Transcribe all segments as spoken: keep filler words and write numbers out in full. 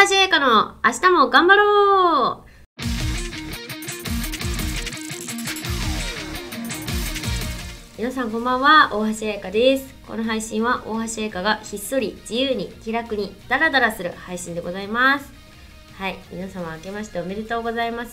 橋彩香の明日も頑張ろう。皆さんこんばんは、大橋彩香です。この配信は大橋彩香がひっそり自由に気楽にダラダラする配信でございます。はい、皆様明けましておめでとうございます。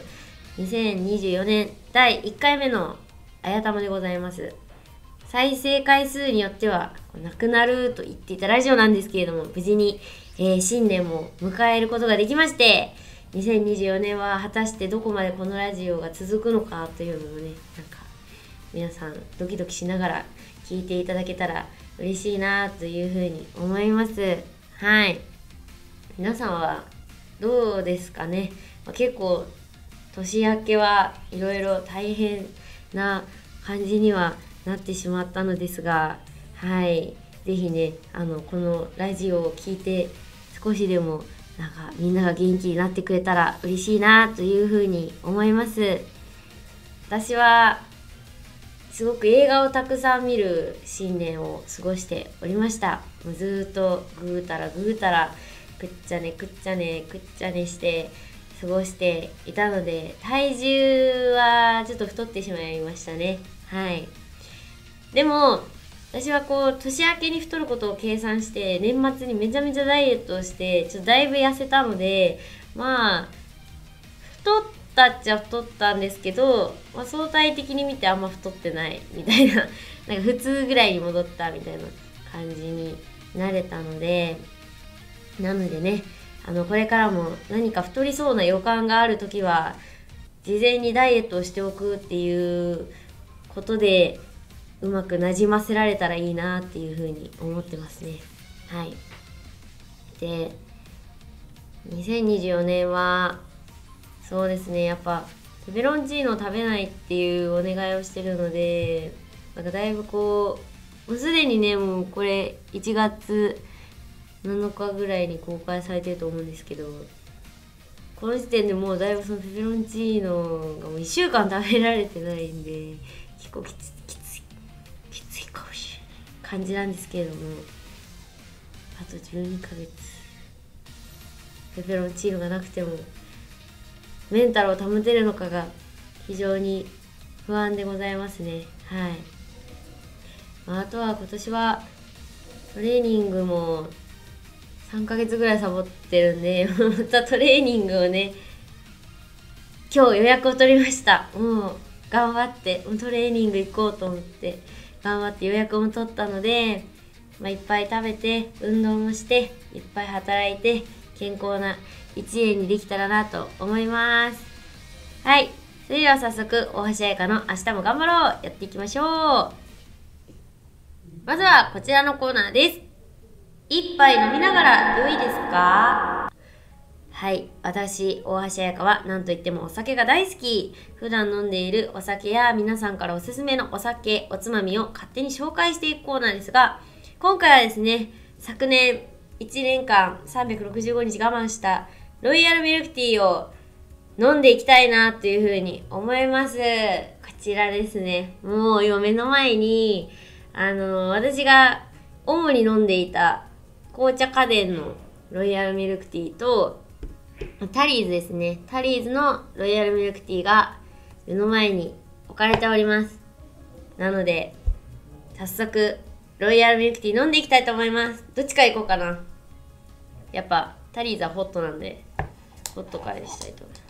にせんにじゅうよねんだいいっかいめのあやたまでございます。再生回数によってはなくなると言っていたラジオなんですけれども、無事に、えー、新年も迎えることができまして、にせんにじゅうよねんは果たしてどこまでこのラジオが続くのかというのをね、なんか皆さんドキドキしながら聞いていただけたら嬉しいなというふうに思います。はい、皆さんはどうですかね。まあ、結構年明けはいろいろ大変な感じにはなってしまったのですが、はい、ぜひね、あのこのラジオを聞いて少しでもなんかみんなが元気になってくれたら嬉しいなというふうに思います。私はすごく映画をたくさん見る新年を過ごしておりました。もうずっとぐうたらぐうたらくっちゃねくっちゃねくっちゃねして過ごしていたので、体重はちょっと太ってしまいましたね。はい。でも私はこう年明けに太ることを計算して年末にめちゃめちゃダイエットをしてちょっとだいぶ痩せたので、まあ太ったっちゃ太ったんですけど、まあ、相対的に見てあんま太ってないみたいななんか普通ぐらいに戻ったみたいな感じになれたので、なのでね、あのこれからも何か太りそうな予感があるときは事前にダイエットをしておくっていうことでうまくなじませられたらいいなっていうふうに思ってますね。はい。で、にせんにじゅうよねんはそうですね、やっぱペペロンチーノを食べないっていうお願いをしてるので、なんかだいぶこうもうすでにね、もうこれいちがつなのかぐらいに公開されてると思うんですけど、この時点でもうだいぶそのペペロンチーノがもういっしゅうかん食べられてないんで、結構きつきついきついかもしれない感じなんですけれども、あとじゅうにかげつペペロンチーノがなくてもメンタルを保てるのかが非常に不安でございますね。はい。まあ、あとは今年はトレーニングもさんかげつぐらいサボってるんでまたトレーニングをね、今日予約を取りました。もう頑張ってトレーニング行こうと思って頑張って予約も取ったので、まあ、いっぱい食べて運動もしていっぱい働いて健康ないちねんにできたらなと思います。はい、それでは早速大橋彩香の明日も頑張ろうやっていきましょう。まずはこちらのコーナーです。一杯飲みながら良いですか？はい、私大橋彩香は何といってもお酒が大好き。普段飲んでいるお酒や皆さんからおすすめのお酒おつまみを勝手に紹介していくコーナーですが、今回はですね、昨年いちねんかんさんびゃくろくじゅうごにち我慢したロイヤルミルクティーを飲んでいきたいなというふうに思います。こちらですね、もう今目の前にあの私が主に飲んでいた紅茶家電のロイヤルミルクティーとタリーズですね、タリーズのロイヤルミルクティーが目の前に置かれております。なので早速ロイヤルミルクティー飲んでいきたいと思います。どっちからいこうかな。やっぱタリーズはホットなんでホットからにしたいと思います。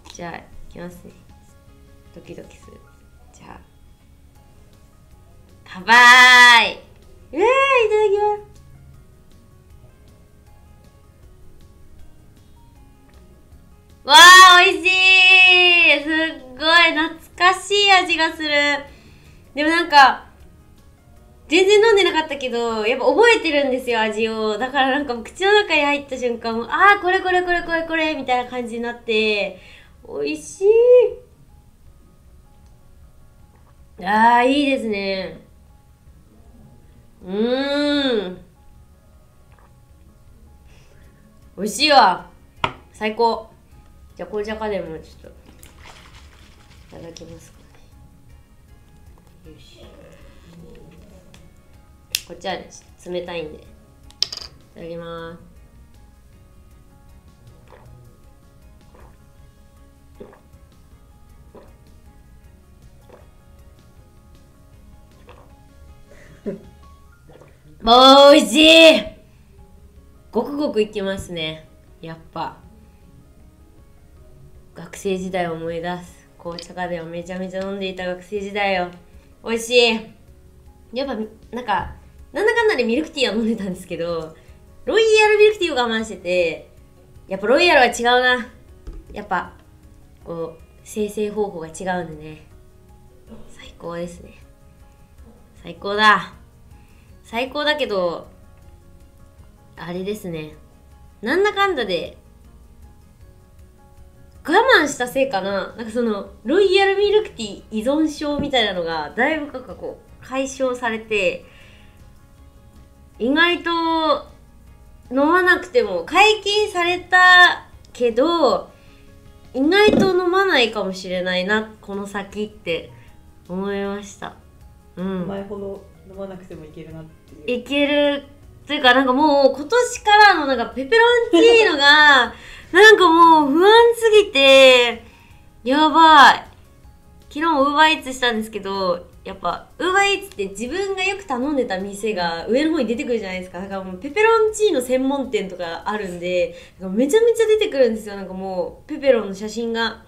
じゃあいきますね。ドキドキする。じゃあ乾杯。うわー、いただきます。わー、美味しい。すっごい懐かしい味がする。でもなんか全然飲んでなかったけどやっぱ覚えてるんですよ、味を。だからなんか口の中に入った瞬間、あーこれこれこれこれこれみたいな感じになって美味しい。あーいいですね。うーん、美味しいわ。最高。じゃあ紅茶家電もちょっといただきますかね。よし、こっちは、ね、冷たいんでいただきます。 おいしい。ごくごくいきますね。やっぱ学生時代を思い出す。紅茶家ではめちゃめちゃ飲んでいた学生時代よ。おいしい。やっぱなんかなんだかんだでミルクティーは飲んでたんですけど、ロイヤルミルクティーを我慢してて、やっぱロイヤルは違うな。やっぱこう生成方法が違うんでね、最高ですね。最高だ。最高だけどあれですね、なんだかんだで我慢したせいかな、なんかそのロイヤルミルクティー依存症みたいなのがだいぶなんかこう解消されて、意外と飲まなくても解禁されたけど意外と飲まないかもしれないなこの先って思いました。うん、 前ほど飲まなくてもいけるなっていう。 いけるというか、なんかもう今年からのなんかペペロンチーノがなんかもう不安すぎてやばい。昨日ウーバーイーツしたんですけど、やっぱウーバーイーツって自分がよく頼んでた店が上の方に出てくるじゃないですか。だからもうペペロンチーノ専門店とかあるんで、めちゃめちゃ出てくるんですよ。なんかもうペペロンの写真がうわ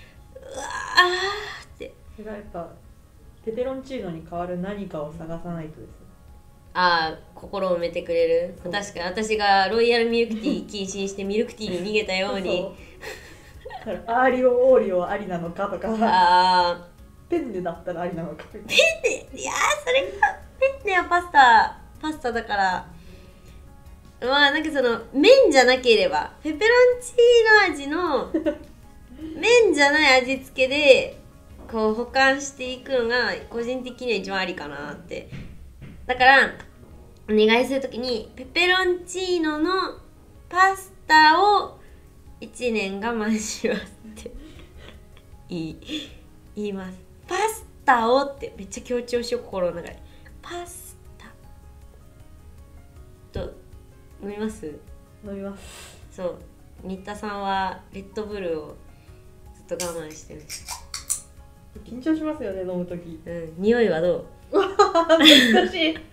ーって。 それがやっぱペペロンチーノに代わる何かを探さないとですね。 ああ、心を埋めてくれる。確かに私がロイヤルミルクティー禁止にしてミルクティーに逃げたようにそうアーリオオーリオありなのかとか、 あペンネだったらありなのか。 ペンネ、いやーそれがペンネはパスタパスタだから、まあなんかその麺じゃなければペペロンチーノ味の麺じゃない味付けでこう保管していくのが個人的には一番ありかなって。だからお願いするときにペペロンチーノのパスタをいちねん我慢しますって言い言います。パスタをってめっちゃ強調しよう、心の中で。パスタと飲みます？ 飲みます。 そう、新田さんはレッドブルをずっと我慢してる。 緊張しますよね、飲むとき。 うん、匂いはどう？ 難しい。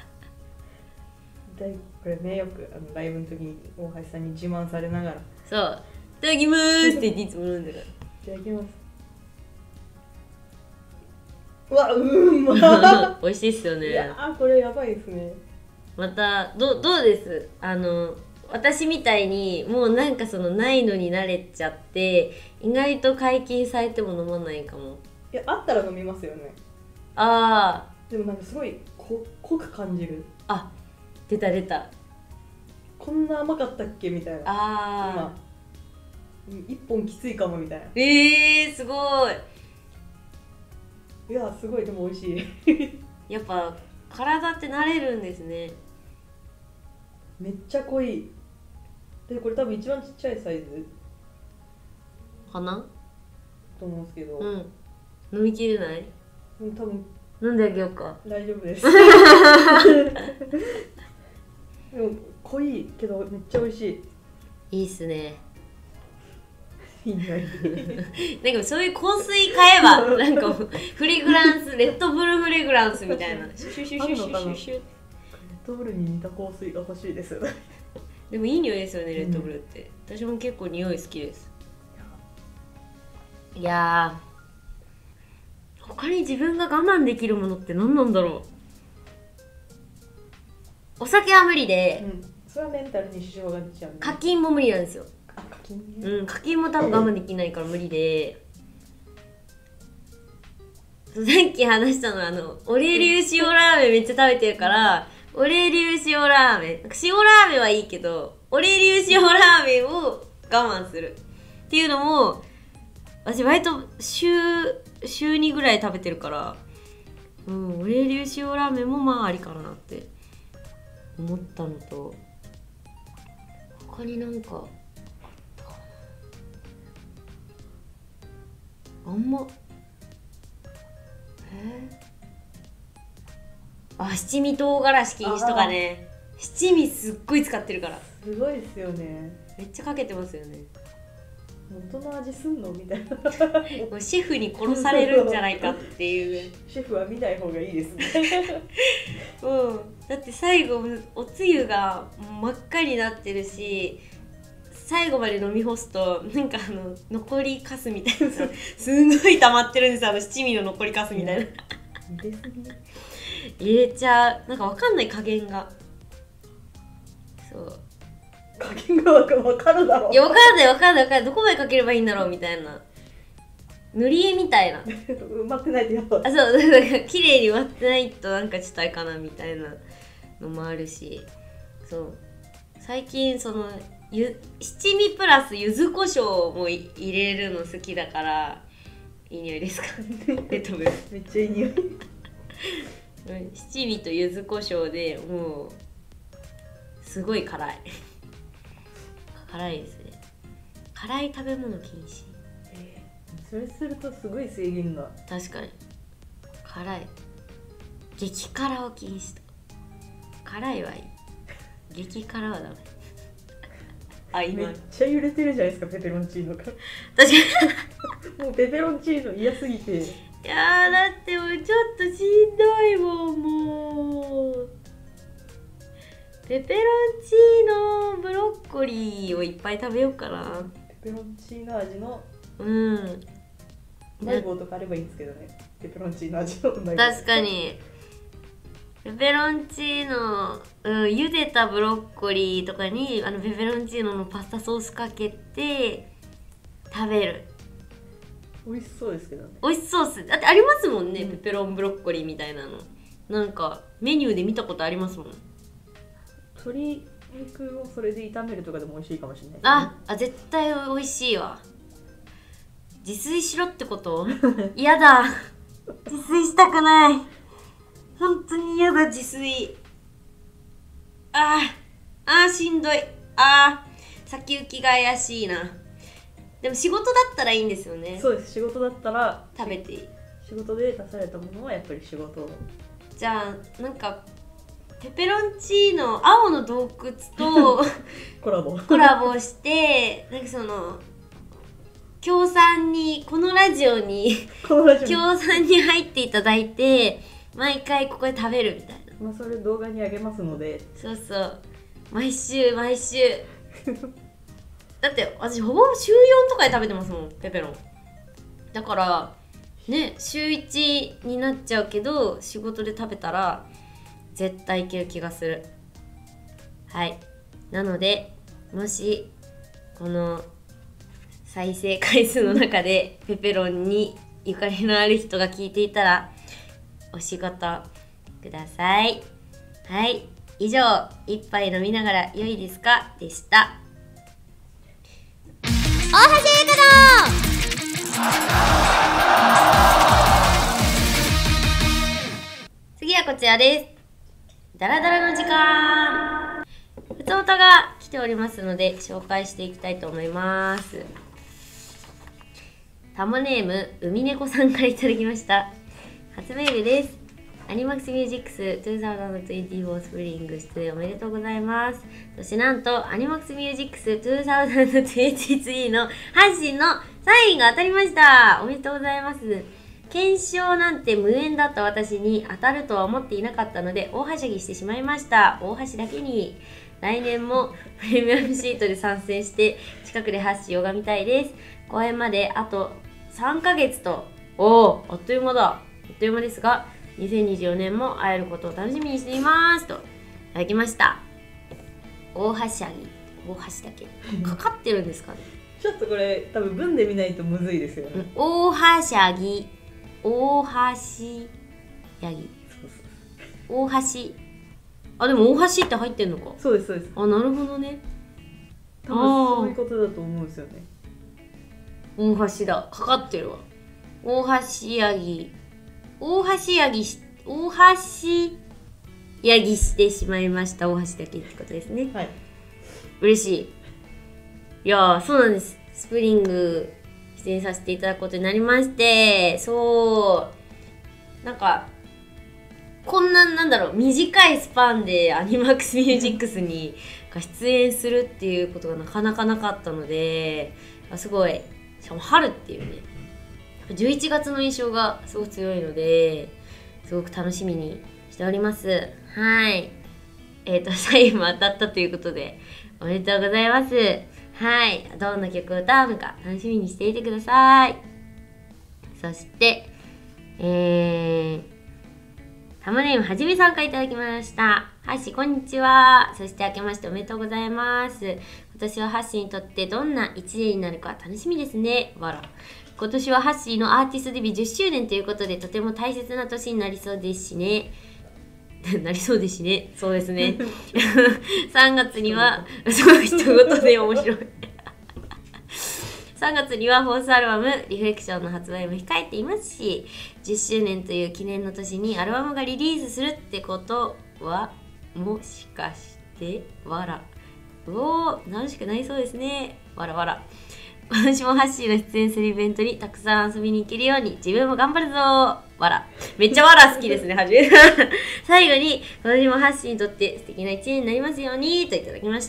だいこれね、よくあのライブの時に大橋さんに自慢されながら、 そう「いただきまーす」って言っていつも飲んでる。 いただきます。うわ、うんま美味しいっすよいね。 やー、これやばいですね。 またどうどうです？あの私みたいにもうなんかそのないのに慣れちゃって意外と解禁されても飲まないかも。 いや、あったら飲みますよね。 ああ、 でもなんかすごいこ濃く感じる。 あ、出た出た。 こんな甘かったっけみたいな。 ああ、 今一本きついかもみたいな。 えー、すごい。 いや、すごいでも美味しい。 やっぱ体って慣れるんですね。 めっちゃ濃い。でこれ多分一番ちっちゃいサイズかなと思うんですけど、 うん、飲みきれない？ うん、多分飲んであげようか。 大丈夫です。でも濃いけどめっちゃ美味しい。 いいっすね。 いい匂い。 なんかそういう香水買えばなんかフレグランス、レッドブルフレグランスみたいな。シュシュシュシュシュシュシュ。 レッドブルに似た香水が欲しいです。 でもいい匂いですよね、レッドブルって、うん、私も結構匂い好きです。いやー、他に自分が我慢できるものって何なんだろう。お酒は無理で、 うん、それはメンタルに支障が出ちゃう、ね、 課金も無理なんですよ。 あ、課金ね。 うん、課金も多分我慢できないから無理で、さっき話したのはあのオレ流塩ラーメンめっちゃ食べてるからオレ流塩ラーメン、塩ラーメンはいいけどオレ流塩ラーメンを我慢するっていうのも私割と週週にぐらい食べてるから、うん、オレ流塩ラーメンもまあありかなって思ったのと、他になんかあんまえー、あ、七味唐辛子禁止とかね。七味すっごい使ってるからすごいですよね。 めっちゃかけてますよね。 元の味すんのみたいな。 もうシェフに殺されるんじゃないかっていう。 シェフは見ない方がいいですね。 うん、だって最後おつゆが真っ赤になってるし、最後まで飲み干すとなんかあの残りかすみたいなさ、すごい溜まってるんですよ、あの七味の残りかすみたいな。 入れすぎ。 入れちゃう。なんかわかんない加減が。そう。 加減がわかるだろう。 いや、わかんないわかんないわかんない。どこまでかければいいんだろうみたいな。塗り絵みたいな。 埋まってないとやっぱ。 あ、そう、だから綺麗に割ってないとなんかちょっとあれかなみたいなのもあるし、そう。最近そのゆ七味プラス柚子胡椒も入れるの好きだから、いい匂いですか？レッドブル。 めっちゃいい匂い。 七味と柚子胡椒でもうすごい辛い。辛いですね。辛い食べ物禁止。 えー、それするとすごい制限が。 確かに辛い。激辛を禁止と。辛いはいい。激辛はダメ。あ、今めっちゃ揺れてるじゃないですか、ペペロンチーノが。 確かにもうペペロンチーノ嫌すぎて。 いやー、だってもうちょっとしんどいもん。もうペペロンチーノブロッコリーをいっぱい食べようかな。 ペペロンチーノ味のうんうまい棒とかあればいいんですけどね。ペペロンチーノ味のうまい棒。 確かにペペロンチーノ、うん、茹でたブロッコリーとかにあのペペロンチーノのパスタソースかけて食べる。 美味しそうですけどね。 美味しそうっす。だってありますもんね、 うん、 ペペロンブロッコリーみたいなの。なんかメニューで見たことありますもん。 鶏肉をそれで炒めるとかでも美味しいかもしれないですね。 ああ、絶対美味しいわ。自炊しろってこと？嫌だ。自炊したくない。本当に嫌だ、自炊。あーあーしんどい。あー先行きが怪しいな。でも仕事だったらいいんですよね。 そうです、仕事だったら食べていい。 仕事で出されたものはやっぱり仕事。 じゃあなんかペペロンチーノ青の洞窟とコラボコラボしてなんかその協賛にこのラジオに協賛に入っていただいて毎回ここで食べるみたいな。 まあそれ動画にあげますので。 そうそう、毎週毎週だって私ほぼ週よんとかで食べてますもん、ペペロン。だからね、週いちになっちゃうけど仕事で食べたら絶対いける気がする。はい、なのでもしこの再生回数の中でペペロンにゆかりのある人が聞いていたらお仕事ください。はい、以上一杯飲みながら良いですかでした。大橋映画の次はこちらです。ダラダラの時間。ふつおたが来ておりますので紹介していきたいと思います。タモネーム海猫さんからいただきました。初メールです。アニマックスミュージックスにせんにじゅうよんスプリング出演おめでとうございます。そしてなんとアニマックスミュージックスにせんにじゅうさんの配信のサインが当たりました。おめでとうございます。検証なんて無縁だった私に当たるとは思っていなかったので大はしゃぎしてしまいました。大橋だけに来年もプレミアムシートで参戦して近くで発信を拝みたいです。公演まであとさんかげつと、おお、あっという間だ。あっという間ですがにせんにじゅうよねんも会えることを楽しみにしていますといただきました。大はしゃぎ、大橋だけかかってるんですかね。 ちょっとこれ多分文で見ないとむずいですよね。 大はしゃぎ、大橋やぎ、大橋、あ、でも大橋って入ってんのか。 そうですそうです。 あ、なるほどね。 多分そういうことだと思うんですよね。 大橋だ、かかってるわ。大橋やぎ、大橋やぎし、大橋やぎしてしまいました。大橋だけってことですね。 はい。 嬉しい。いやー、そうなんです。スプリング出演させていただくことになりまして、そうなんかこんななんだろう短いスパンでアニマックスミュージックスにが出演するっていうことがなかなかなかったので、すごい、しかも春っていうね、じゅういちがつの印象がすごく強いのですごく楽しみにしております。はい。えっ、ー、と、サインも当たったということで、おめでとうございます。はい。どんな曲を歌うのか楽しみにしていてください。そして、えー、タマネームはじめさんからいただきました。ハッシー、こんにちは。そして明けましておめでとうございます。今年はハッシーにとってどんな一年になるか楽しみですね。わら。今年はハッシーのアーティストデビューじゅっしゅうねんということで、とても大切な年になりそうですしね。なりそうですしね。そうですね。さんがつには、そう、一言で面白い。さんがつにはフォースアルバム「リフレクション」の発売も控えていますし、じゅっしゅうねんという記念の年にアルバムがリリースするってことはもしかしてわらうおー楽しくなりそうですね。わらわら。今年もハッシーが出演するイベントにたくさん遊びに行けるように自分も頑張るぞー。わら。めっちゃわら好きですね、はじめ。最後に今年もハッシーにとって素敵な一年になりますようにといただきました。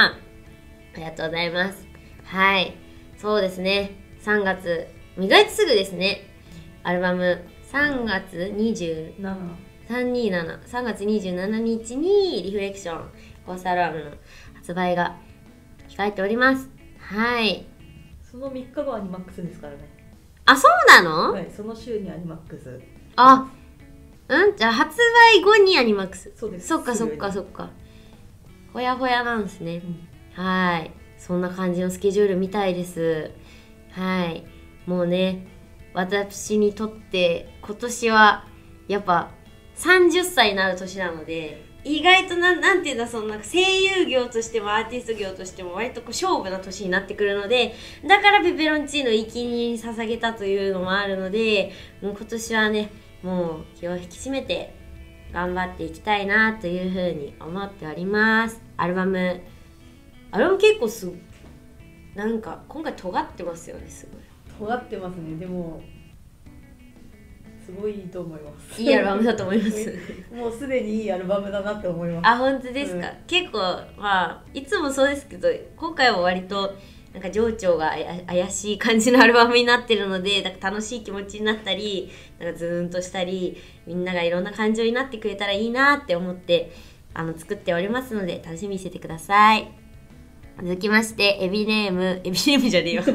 ありがとうございます。はい。そうですね。さんがつ、意外とすぐですね。アルバム、さんがつにじゅうなな、さんにーなな、さんがつにじゅうしちにちにリフレクション、フォースアルバムの発売が控えております。はい。 そのみっかごアニマックスですからね。 あ、そうなの？ はい、その週にアニマックス。 あ、うんじゃあ発売後にアニマックス。 そうです。 そっかそっかそっか。ほやほやなんですね。うん、はい。そんな感じのスケジュールみたいです。はい。もうね、私にとって今年はやっぱさんじゅっさいになる年なので、意外とな、なんていうんだ、そのなんか声優業としてもアーティスト業としても割とこう勝負な年になってくるので、だからペペロンチーノを生きに捧げたというのもあるので、もう今年はね、もう気を引き締めて頑張っていきたいなというふうに思っております。アルバムあれも結構すなんか今回尖ってますよね。すごい尖ってますね。でもすごいいいと思います。 いいアルバムだと思いますもうすでにいいアルバムだなって思います。 あ、本当ですか、うん、結構まあいつもそうですけど、今回は割となんか情緒が怪しい感じのアルバムになってるので、なんか楽しい気持ちになったり、なんかズーンとしたり、みんながいろんな感情になってくれたらいいなって思ってあの作っておりますので、楽しみにしててください。続きまして、エビネーム、エビネームじゃねえよ。続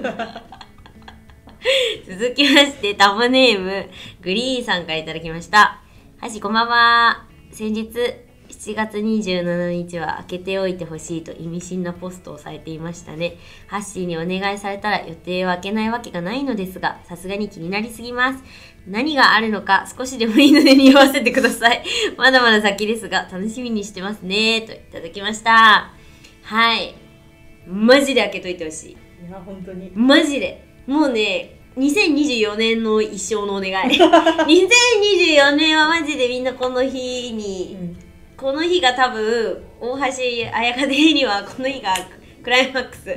きまして、タマネーム、グリーンさんからいただきました。はし、こんばんは。先日、しちがつにじゅうしちにちは開けておいてほしいと意味深なポストをされていましたね。ハッシーにお願いされたら予定を開けないわけがないのですが、さすがに気になりすぎます。何があるのか少しでもいいので匂わせてください。まだまだ先ですが、楽しみにしてますね。といただきました。はい。マジで開けといてほしい。 いや、本当に。 マジで。もうね、にせんにじゅうよねんの一生のお願い。にせんにじゅうよねんはマジでみんなこの日に、うん、この日が多分、大橋彩香的にはこの日がクライマックス。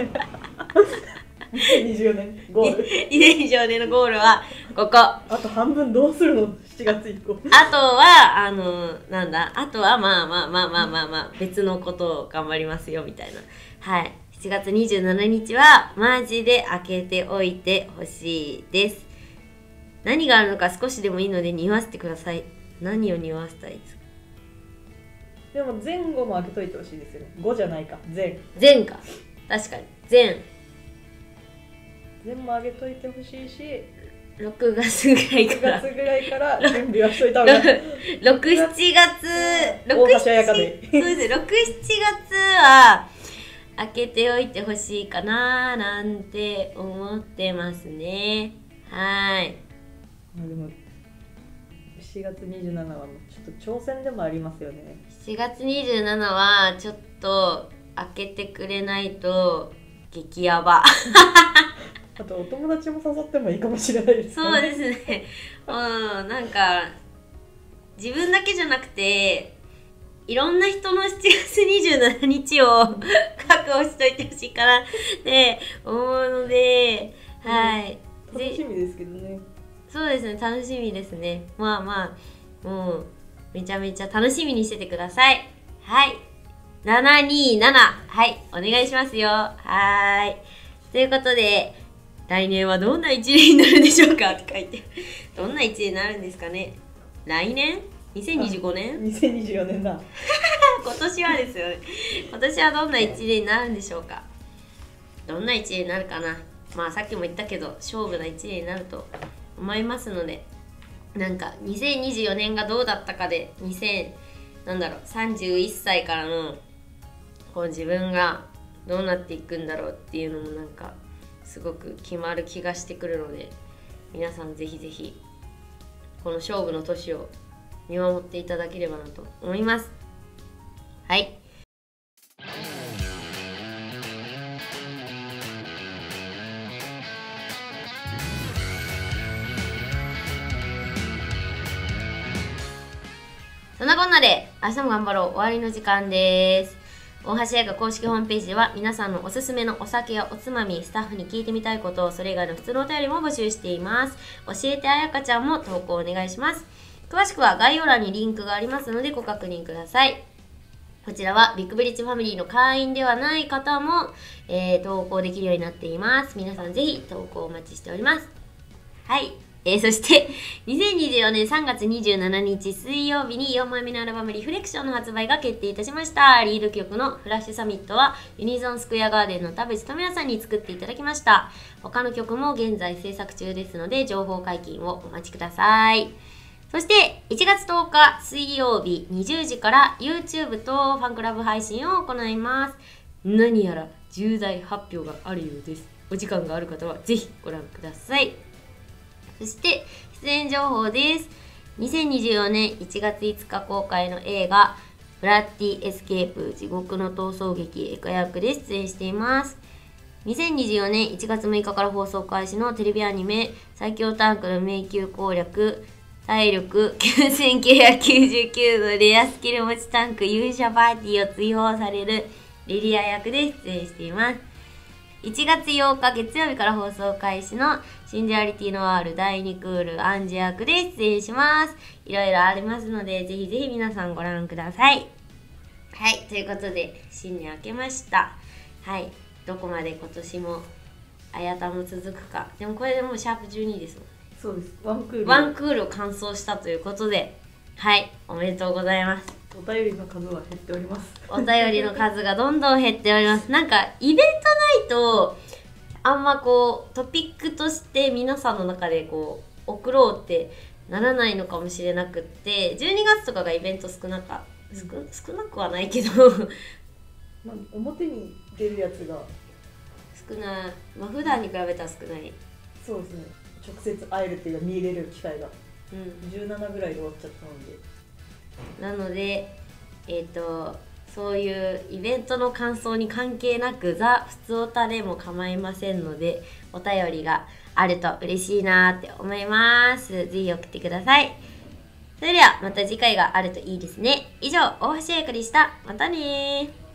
にせんにじゅうよねんゴール。 にせんにじゅうよねんのゴールはここ。 あと半分どうするの？しちがつ以降。 あとは、あの、なんだ、あとはまあまあまあまあまあまあ、別のことを頑張りますよみたいな。はい。しちがつにじゅうしちにちはマジで開けておいてほしいです。何があるのか少しでもいいので匂わせてください。何を匂わせたいですか？ でも前後も開けといてほしいですよね。ごじゃないか、前。 前か。確かに。前。 前も開けといてほしいし、 ろくがつぐらいから。 ろくがつぐらいから準備はしといた方が。 ろく、しちがつ、 大橋彩香で。 そうですね、ろく、しちがつは開けておいてほしいかななんて思ってますね。はい。 でもしちがつにじゅうしちはちょっと挑戦でもありますよね。 しちがつにじゅうしちはちょっと開けてくれないと激ヤバ。 あとお友達も誘ってもいいかもしれないですね。 そうですね。うん、なんか自分だけじゃなくていろんな人のしちがつにじゅうしちにちを確保しといてほしいかなって思うので、はい。 楽しみですけどね。 そうですね、楽しみですね。まあまあ、もうめちゃめちゃ楽しみにしててください。はい。 ななにーなな。はい、お願いしますよ。はーい。ということで、来年はどんないちねんになるんでしょうかって書いて。どんないちねんになるんですかね。来年 ?にせんにじゅうご 年にせんにじゅうよねんだ。 今年はですよね。今年はどんないちねんになるんでしょうか。どんないちねんになるかな。まあさっきも言ったけど、勝負ないちねんになると思いますので、なんかにせんにじゅうよねんがどうだったかで、にせんなんだろうさんじゅういっさいからのこう自分がどうなっていくんだろうっていうのもなんかすごく決まる気がしてくるので、皆さんぜひぜひこの勝負の年を見守っていただければなと思います。はい。そんなこんなで明日も頑張ろう終わりの時間です。大橋映画公式ホームページでは皆さんのおすすめのお酒やおつまみ、スタッフに聞いてみたいこと、それ以外の普通のお便りも募集しています。教えてあやかちゃんも投稿お願いします。詳しくは概要欄にリンクがありますのでご確認ください。こちらはビッグブリッジファミリーの会員ではない方も、えー、投稿できるようになっています。皆さんぜひ投稿お待ちしております。はい。えー、そしてにせんにじゅうよねんさんがつにじゅうしちにち水曜日によんまいめのアルバムリフレクションの発売が決定いたしました。リード曲のフラッシュサミットはユニゾンスクエアガーデンの田淵智也さんに作っていただきました。他の曲も現在制作中ですので情報解禁をお待ちください。そしていちがつとおか水曜日にじゅうじから YouTube とファンクラブ配信を行います。何やら重大発表があるようです。お時間がある方はぜひご覧ください。そして出演情報です。にせんにじゅうよねんいちがついつか公開の映画ブラッディエスケープ地獄の逃走劇エカ役で出演しています。にせんにじゅうよねんいちがつむいかから放送開始のテレビアニメ最強タンクの迷宮攻略体力きゅうせんきゅうひゃくきゅうじゅうきゅうのレアスキル持ちタンク勇者パーティーを追放されるリリア役で出演しています。いちがつようか月曜日から放送開始のシンジュアリティノワールだいにクールアンジ役で出演します。いろいろありますのでぜひぜひ皆さんご覧ください。はい、ということで新年明けました。はい、どこまで今年もあやたも続くか。でもこれでもうシャープじゅうにですもん。 そうです。ワンクール。 ワンクールを完走したということで、はい、おめでとうございます。 お便りの数は減っております。 お便りの数がどんどん減っております。なんかイベントないとあんまこうトピックとして皆さんの中でこう送ろうってならないのかもしれなくって、じゅうにがつとかがイベント少なか、うん、少, 少なくはないけどまあ、表に出るやつが少ない、まあ普段に比べたら少ない。 そうですね。直接会えるっていうか見れる機会が、 うん、 じゅうななぐらいで終わっちゃったので、 なのでえっ、ー、とそういうイベントの感想に関係なくザ・ふつおたでも構いませんので、お便りがあると嬉しいなって思います。ぜひ送ってください。それではまた次回があるといいですね。以上、大橋彩香でした。またねー。